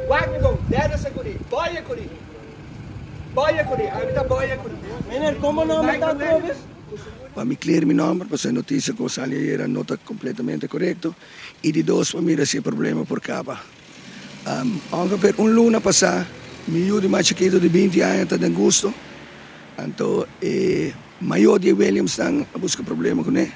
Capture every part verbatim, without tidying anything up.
Wag me go, derde securi, boya kuri. Boya kuri, avita boya kuri. Meneer, como nome está Clovis? Para me clear meu nome, para a notícia que eu sali aí era nota completamente correto. E de dois famílias sem problema por capa. Um, ongeveer um luna passar, meu de mais chiquito de vinte anos está dando gosto. Então, eh, maior de Williams está a buscar problema com ele.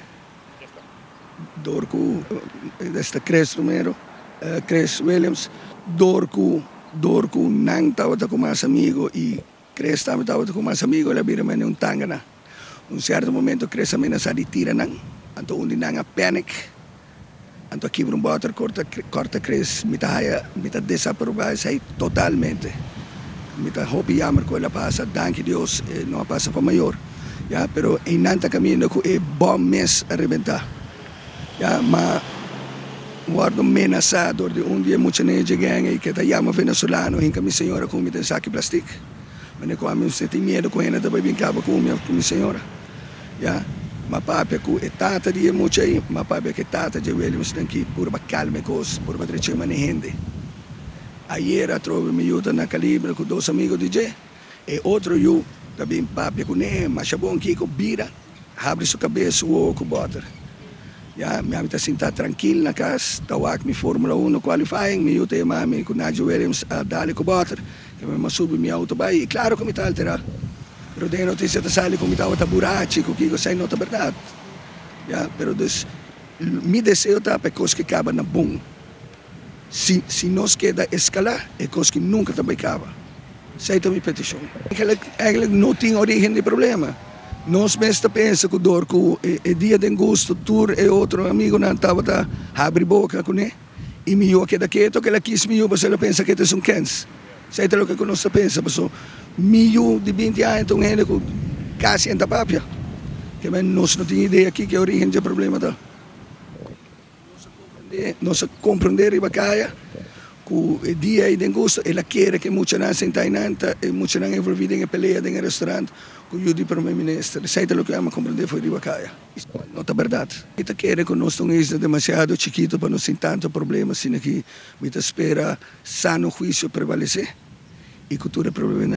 Dorco, desta Chris Romero, uh, Chris Williams, Dorco, Dorco não estava com mais amigo e Chris também estava com mais amigo, ele vira mais um tangana. Um certo momento, Chris também não sabe tirar não, então onde não há panic, então aqui por um botar corta corta Chris, me tá me tá desaprovar sai totalmente, me tá hobby jammer que ela passa, danke Deus, não passa para maior, já, pero em nanta caminho que é bom mês a arrebentar. Ja, ma guardo amenaçado de um dia muita gente ganha e que tá chama venezuelano hinca minha senhora com me tem saque plástico. Mas nem como eu tenho medo com ela também brincava com minha com minha senhora. Ja, ma papi com é tata de muito aí, ma papi que tata de Williams tem que por uma calma cos, por uma treche manehende. Ayer a trovo me ajuda na calibre com dois amigos de J e outro eu também papi com ele, mas bom que com bira, abre sua cabeça o com butter. Ja, minha mãe está sentada tranquila na casa, tawag mi Formula um qualifying, mi yute mami com Nigel Williams a dali com butter, que me subi minha auto vai, e claro que me está alterado. Pero de notícia está sali como estava taburati, com que sai nota verdade. Ja, pero dus mi desejo tá para coisa que acaba na bom. Se se nós queda escalar, é coisa que nunca também acaba. Sei também petição. Eigenlijk eigenlijk não tem origem de problema. Nós mesmo pensa que o Dorco é dia de gosto, tur e outro amigo não estava a abrir boca com ele. E melhor que daqui, que ela quis melhor, mas ela pensa que é um cães. Sei o que nós pensa, mas melhor de vinte anos, então ele com quase enta papia. Que nós não temos ideia aqui que a origem do problema da. Nós compreender a bacaia, que é dia de gosto, ela quer que muita gente senta em nanta, e muita gente envolvida em peleia em restaurante. Que eu disse para o meu ministro, sei o que eu amo compreender foi de Bacaia. Não é verdade. Ita quer que nós estamos demasiado chiquito para não ter tanto problema, sino que a espera sano juízo prevalecer e que todo problema